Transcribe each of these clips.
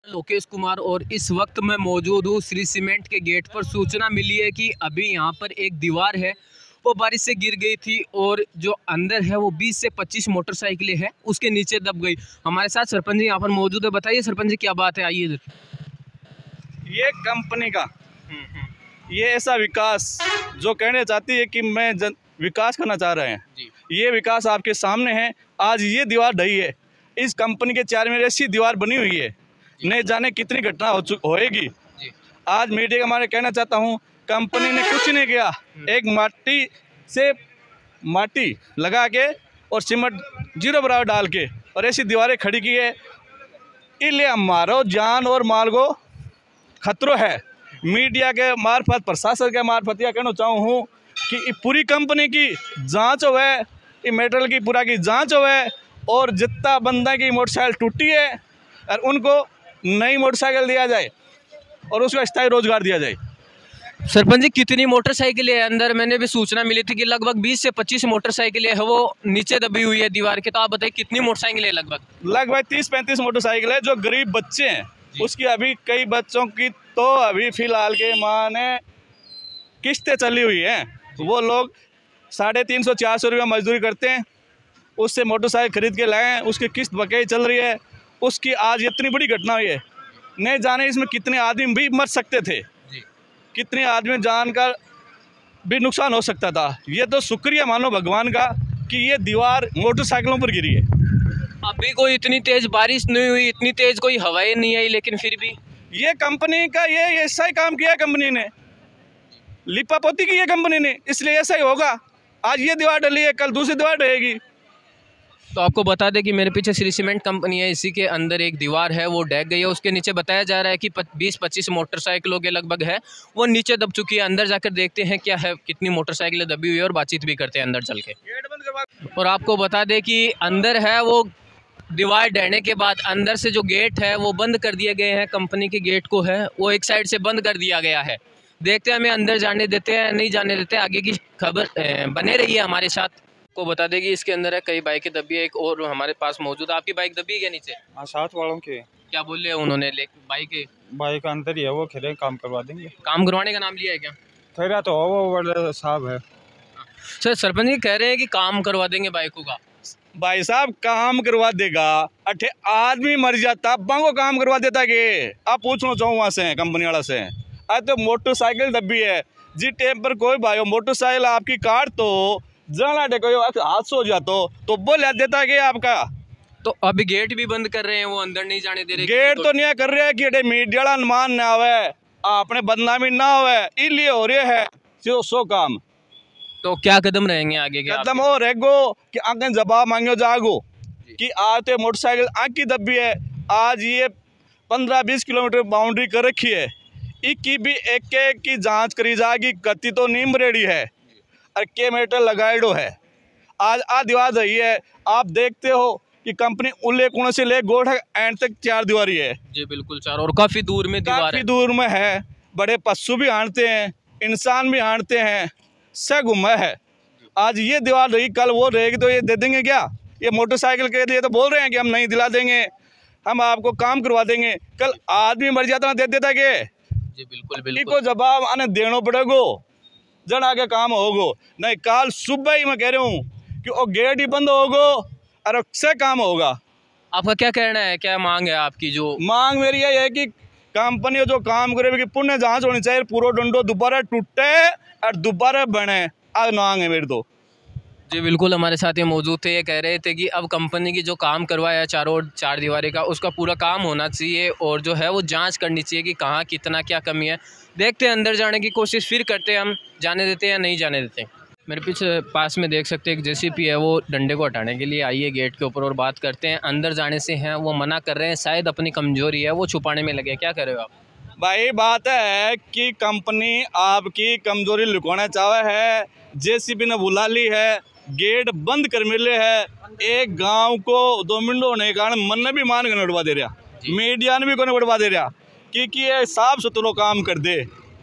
लोकेश कुमार और इस वक्त मैं मौजूद हूँ श्री सीमेंट के गेट पर। सूचना मिली है कि अभी यहाँ पर एक दीवार है वो बारिश से गिर गई थी और जो अंदर है वो 20 से 25 मोटरसाइकिलें हैं उसके नीचे दब गई। हमारे साथ सरपंच जी यहाँ पर मौजूद है। बताइए सरपंच जी क्या बात है, आइए इधर। ये कंपनी का ये ऐसा विकास जो कहने चाहती है कि मैं विकास करना चाह रहे हैं, ये विकास आपके सामने है। आज ये दीवार ढही है, इस कंपनी के चार में ऐसी दीवार बनी हुई है, नहीं जाने कितनी घटना होएगी। आज मीडिया का हमारे कहना चाहता हूँ, कंपनी ने कुछ नहीं किया, एक माटी से माटी लगा के और सीमेंट जीरो बराबर डाल के और ऐसी दीवारें खड़ी की है। इसलिए हमारो जान और माल को खतरो है। मीडिया के मार्फत, प्रशासन के मार्फत यह कहना चाहूँ कि पूरी कंपनी की जांच हो है, ये मेटेरियल की पूरा की जांच हो है और जितना बंदा की मोटरसाइकिल टूटी है और उनको नई मोटरसाइकिल दिया जाए और उसको स्थायी रोजगार दिया जाए। सरपंच जी कितनी मोटरसाइकिलें है अंदर? मैंने भी सूचना मिली थी कि लगभग 20 से 25 मोटरसाइकिलें है वो नीचे दबी हुई है दीवार के। तो आप बताइए कितनी मोटरसाइकिलें? लगभग 30-35 मोटरसाइकिल है। जो गरीब बच्चे हैं उसकी, अभी कई बच्चों की तो अभी फिलहाल के माने किस्तें चली हुई हैं। वो लोग 350-400 रुपया मजदूरी करते हैं, उससे मोटरसाइकिल खरीद के लाए, उसकी किस्त बकाई चल रही है। उसकी आज इतनी बड़ी घटना हुई है, नहीं जाने इसमें कितने आदमी भी मर सकते थे, कितने आदमी जान का भी नुकसान हो सकता था। ये तो शुक्रिया मानो भगवान का कि ये दीवार मोटरसाइकिलों पर गिरी है। अभी कोई इतनी तेज बारिश नहीं हुई, इतनी तेज कोई हवाएं नहीं आई, लेकिन फिर भी ये कंपनी का ये ऐसा ही काम किया, कंपनी ने लिपापोती की है कंपनी ने, इसलिए ऐसा ही होगा। आज ये दीवार डली है, कल दूसरी दीवार रहेगी। तो आपको बता दें कि मेरे पीछे श्री सीमेंट कंपनी है, इसी के अंदर एक दीवार है वो ढह गई है। उसके नीचे बताया जा रहा है कि 20-25 मोटरसाइकिलों के लगभग है वो नीचे दब चुकी है। अंदर जाकर देखते हैं क्या है, कितनी मोटरसाइकिलें दबी हुई है और बातचीत भी करते हैं अंदर चल के। और आपको बता दें कि अंदर है वो दीवार ढहने के बाद अंदर से जो गेट है वो बंद कर दिए गए हैं। कंपनी के गेट को है वो एक साइड से बंद कर दिया गया है। देखते हैं हमें अंदर जाने देते हैं नहीं जाने देते, आगे की खबर बने रही है हमारे साथ। को बता दें कि इसके अंदर है कई बाइकें दबी है, एक और हमारे पास मौजूद। आपकी बाइक दबी है क्या नीचे? हाँ, साथ वालों के। क्या बोल रहे हैं उन्होंने? बाइक अंदर ही है, वो खेले काम करवा देंगे। काम करवाने का नाम लिया है क्या? खैरा तो वो साहब है सर। सरपंच जी कह रहे हैं कि काम करवा देंगे बाइकों का। भाई साहब काम करवा देगा, अठे आदमी मर जाता बांगो काम करवा देता के? आप पूछना चाहूँ वहाँ से कंपनी वाला से। आज तो मोटरसाइकिल दबी है जी टेम पर, कोई भाई मोटरसाइकिल आपकी कार तो जाना कोई हादसा हो जाता तो बोल देता कि आपका। तो अभी गेट भी बंद कर रहे हैं, वो अंदर नहीं जाने दे रहे। गेट तो नहीं कर रहे कि मीडिया वाला अनुमान ना आवे, आपने बदनामी ना आवे, इसलिए हो रहे है जो सो काम। तो क्या कदम रहेंगे आगे के? कदम हो रहेगो कि आगे जवाब मांगो जागो कि आज तो मोटरसाइकिल आग की दबी है। आज ये 15-20 किलोमीटर बाउंड्री कर रखी है, इसकी भी एक की जांच करी जाएगी। गति तो नीम रेडी है और के मीटर लगाएडो है। आज आ दीवार रही है, आप देखते हो कि कंपनी उल्ले कुण से ले गोड़ एंड तक 4 दीवारी है जी। बिल्कुल 4, और काफी दूर में दीवार है। काफी दूर में है। बड़े पशु भी हांटते हैं, इंसान भी हांटते हैं, सब गुम्मा है। आज ये दीवार रही, कल वो रहेगी, तो ये दे देंगे क्या? ये मोटरसाइकिल के लिए तो बोल रहे हैं कि हम नहीं दिला देंगे, हम आपको काम करवा देंगे। कल आदमी मर जाता ना दे देता के? जी बिल्कुल को जवाब आने देना पड़ेगो, जड़ आगे काम होगो। नहीं कल सुबह ही मैं कह रहा हूँ कि वो गेट ही बंद होगो और से काम होगा। आपका क्या कहना है, क्या मांग है आपकी? जो मांग मेरी यह है कि कंपनी जो काम करे कि पुण्य जांच होनी चाहिए, पूरा डंडो दोबारा टूटे और दोबारा बने। आज मांग है मेरी तो। जी बिल्कुल, हमारे साथ ये मौजूद थे। ये कह रहे थे कि अब कंपनी की जो काम करवाया चार दीवारी का, उसका पूरा काम होना चाहिए और जो है वो जांच करनी चाहिए कि कहाँ कितना क्या कमी है। देखते हैं, अंदर जाने की कोशिश फिर करते हैं, हम जाने देते हैं या नहीं जाने देते। मेरे पीछे पास में देख सकते हैं एक जेसीपी है, वो डंडे को हटाने के लिए आई है गेट के ऊपर और बात करते हैं। अंदर जाने से हैं वो मना कर रहे हैं, शायद अपनी कमजोरी है वो छुपाने में लगे। क्या कर रहे हो आप? भाई बात है कि कंपनी आपकी कमजोरी लुकाना चाहे है, जेसीबी ने बुला ली है, गेट बंद कर मिले है। एक गांव को 2 मिनट होने के कारण मन ने भी मान के नड़वा दे रहा, मीडिया ने भी को बढ़वा दे रहा कि ये साफ सुथरा काम कर दे।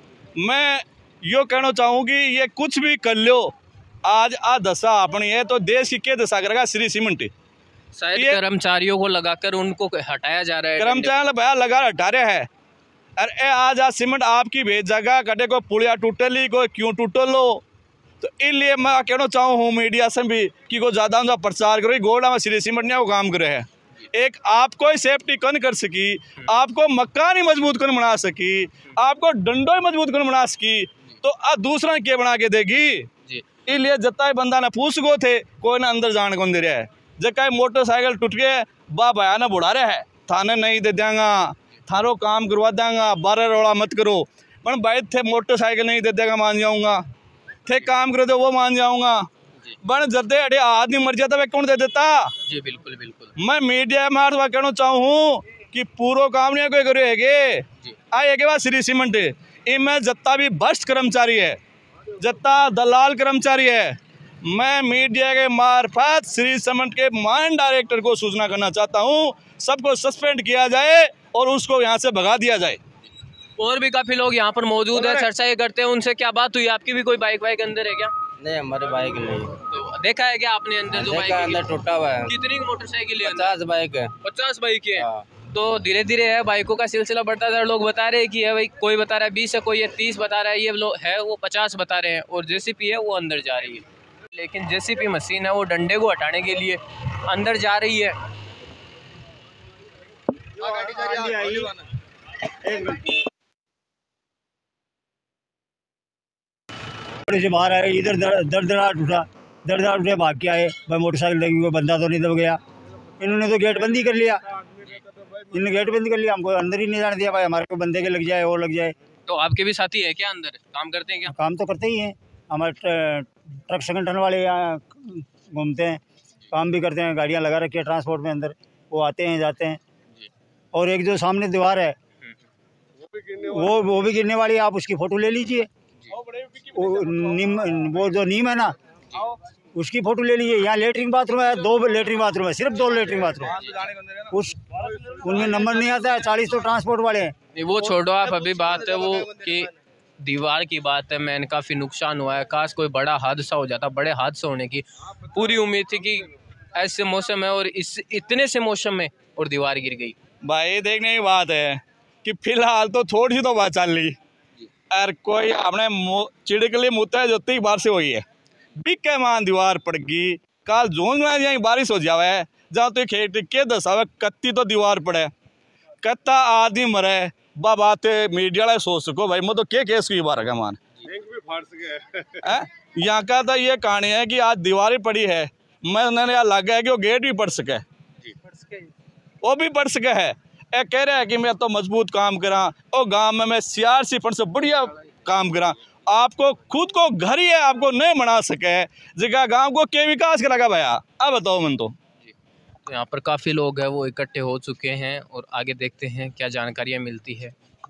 मैं यो कहना चाहूँ कि ये कुछ भी कर लो, आज आ दशा अपनी है तो देश की क्या दशा करेगा श्री सीमेंट। शायद कर्मचारियों को लगाकर उनको हटाया जा रहा है। कर्मचारी भैया लगा हटा रहे हैं। अरे आज सीमेंट आपकी भेज जगह कटे को पुलिया टूटली को क्यों टूटल लो, तो इसलिए मैं कहना चाहूँ हूँ मीडिया से भी कि को ज़्यादा उनका प्रचार करो। गोड़ा में श्री सीमेंट ने वो काम करे है, एक आपको ही सेफ्टी कौन कर सकी, आपको मकान ही मजबूत कौन बना सकी, आपको डंडो ही मजबूत कौन बना सकी, तो दूसरा क्या बना के देगी। इसलिए जता बंदा ने पूछ गो थे कोई ना अंदर जाने कौन दे रहा है। जब मोटरसाइकिल टूट गए बा भया ना बुढ़ा रहा है, थाने नहीं दे देंगा, थारो काम करवा देंगा, 12 रोड़ा मत करो। पर भाई थे मोटरसाइकिल नहीं दे देगा मान जाऊंगा, थे काम करो तो वो मान जाऊंगा। बन जदे अड़े आदमी मर जाता वह कौन दे देता। जी बिल्कुल बिल्कुल। मैं मीडिया में कहना चाहूँ कि पूरा काम नहीं कोई करेगे। आए के बाद श्री सीमेंट इनमें जत्ता भी भ्रष्ट कर्मचारी है, जत्ता दलाल कर्मचारी है। मैं मीडिया के मार्फत श्री सीमेंट के माइन डायरेक्टर को सूचना करना चाहता हूँ, सबको सस्पेंड किया जाए और उसको यहाँ से भगा दिया जाए। और भी काफी लोग यहाँ पर मौजूद है, चर्चा ये करते हैं। उनसे क्या बात हुई? आपकी भी कोई बाइक वाइक अंदर है क्या? नहीं, हमारे बाइक नहीं। तो देखा है क्या आपने अंदर जो बाइक अंदर टूटा हुआ है? कितनी मोटरसाइकिल है? 50 बाइक है। 50 बाइक है। तो धीरे धीरे है बाइकों का सिलसिला बढ़ता जा रहा है। लोग बता रहे हैं कि है भाई, कोई बता रहा है 20 है, कोई है 30 बता रहा है, ये लोग है वो 50 बता रहे हैं, और जेसीपी है वो अंदर जा रही है। लेकिन जेसीपी मशीन है वो डंडे को हटाने के लिए अंदर जा रही है। से बाहर आए, इधर दरदराट उठा भाग के आए। भाई मोटरसाइकिल लगी, कोई बंदा तो नहीं दब गया। इन्होंने तो गेट बंद ही कर लिया, इन्होंने गेट बंद कर लिया, हमको अंदर ही नहीं जाने दिया। भाई हमारे को बंदे के लग जाए और लग जाए। तो आपके भी साथी है क्या अंदर, काम करते हैं क्या? काम तो करते ही हैं, हमारे ट्रक संगठन वाले यहाँ घूमते हैं, काम भी करते हैं, गाड़ियाँ लगा रखी है ट्रांसपोर्ट में अंदर, वो आते हैं जाते हैं। और एक जो सामने दीवार है वो भी गिरने वाली है, आप उसकी फ़ोटो ले लीजिए। वो जो नीम है ना, उसकी फ़ोटो ले लीजिए। यहाँ लेटरिन बाथरूम है, 2 लेटरिन बाथरूम है, सिर्फ 2 लेटरिन बाथरूम। उनमें नंबर नहीं आता है, 40 तो ट्रांसपोर्ट वाले हैं। वो छोड़ो आप, अभी बात है वो कि दीवार की बात है। मैंने काफ़ी नुकसान हुआ है, काश कोई बड़ा हादसा हो जाता। बड़े हादसे होने की पूरी उम्मीद थी कि ऐसे मौसम है और इतने से मौसम में और दीवार गिर गई। भाई देखने की बात है कि फिलहाल तो थोड़ी सी तो बात चल रही, और कोई अपने चिड़कली मुद्दा है जो 30 बार से हुई है। बिके मान दीवार पड़ गई, कल जोन में यहीं बारिश हो जावे जहाँ तो खेत के दसावे कत्ती तो दीवार पड़े, कत्ता आदमी मरे। बात मीडिया वाले सोच सको भाई, मैं तो क्या केस की बार मान यहाँ का तो ये कहानी है कि आज दीवार पड़ी है, मैं उन्होंने यहाँ लग गया कि वो गेट भी पड़ सके, वो भी पड़ सके है। ए कह रहा है कि मैं तो मजबूत काम करा, और गांव में मैं CRC फंड से बढ़िया काम करा। आपको खुद को घर ही है, आपको नहीं बना सके जगह गांव को क्या विकास करेगा भैया? अब बताओ मन तो यहाँ पर काफ़ी लोग हैं वो इकट्ठे हो चुके हैं, और आगे देखते हैं क्या जानकारियाँ मिलती है।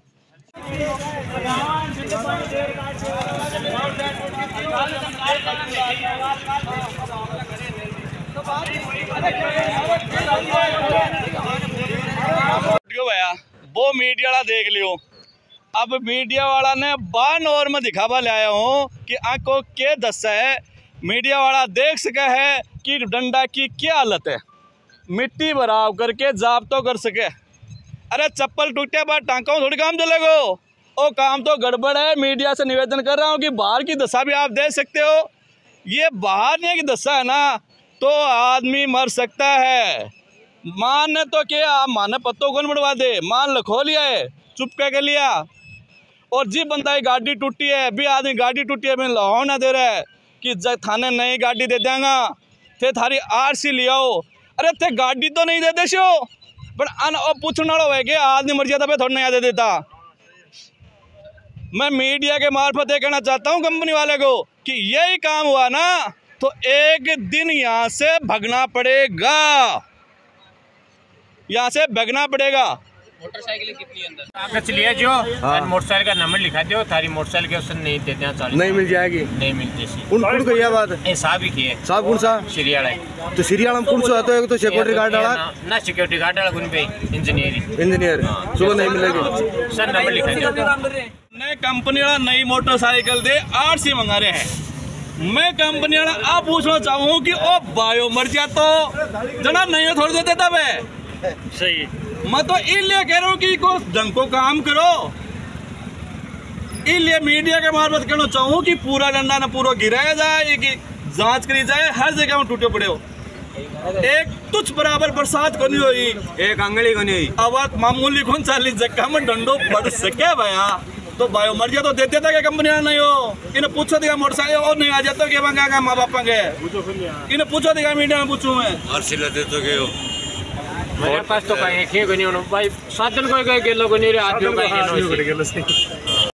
भैया वो मीडिया वाला देख लियो। अब मीडिया वाला ने बान और में दिखावा लाया हूँ कि आंखों के दस है, मीडिया वाला देख सके है कि डंडा की क्या हालत है, मिट्टी भराव करके जाप तो कर सके। अरे चप्पल टूटे बाद टांका थोड़ी काम चलेगा, ओ काम तो गड़बड़ है। मीडिया से निवेदन कर रहा हूँ कि बाहर की दशा भी आप देख सकते हो। ये बाहर की दशा है ना, तो आदमी मर सकता है। मान ने तो क्या, माने पत्तों कौन बढ़वा दे, मान लखो लिया है, चुप कर लिया। और जी बंदा की गाड़ी टूटी है, भी आदमी गाड़ी टूटी है, मैं लाहौर ना दे रहा है कि थाने नई गाड़ी दे देंगा, थे थारी RC ले आओ। अरे थे गाड़ी तो नहीं दे दे शो, पर पूछने वाला है कि आदमी मर जाता पे थोड़ा नहीं दे देता। मैं मीडिया के मार्फत ये कहना चाहता हूँ कंपनी वाले को कि यही काम हुआ ना तो एक दिन यहाँ से भगना पड़ेगा, यहाँ से भगना पड़ेगा। मोटरसाइकिल कितनी अंदर? आपने चलिए जो मोटरसाइकिल का नंबर लिखा दो, थारी मोटरसाइकिल के उसने नहीं देते हैं, नहीं मिल जाएगी, नहीं मिलती सी। कौन को यह बात है? साहब ही किए। साहब कौन सा? श्रीयाड़ा। तो श्रीयाड़ा में कौन सा आता है? तो सिक्योरिटी गार्ड वाला ना, सिक्योरिटी गार्ड वाला कौन पे? इंजीनियर सुबह नहीं मिलेगी सर, नंबर लिखा दो। नई कंपनी वाला नई मोटरसाइकिल दे RC मंगा रहे हैं, मैं कंपनी वाला आप पूछना चाहूँ कि ओ बायो मर जा तो जना नहीं हो थोड़ी देते तब है सही मैं तो इसलिए कह रहा हूँ कि को ढंग को काम करो। इसलिए मीडिया के मार्फत कहना चाहूँ कि पूरा डंडा ना पूरा गिराया जाए, कि जांच करी जाए, हर जगह में टूटे पड़े हो। एक तुच्छ बराबर बरसात को नहीं हुई, एक अंगली को नहीं अब मामूली कौन 40 जगह में डंडो पड़ सके भैया तो बायो मर जा तो देते थे कंपनी नहीं हो। इन्हें पूछो देगा मोटरसाइकिल और नहीं आ जाता कि मंगा माँ बापा के इन्हें पूछो देगा मीडिया में पूछूं मैं और सिला दे तो गए हो मेरे पास तो कहीं एक ही को नहीं भाई साधन कोई गेलो को नहीं रे आदमी का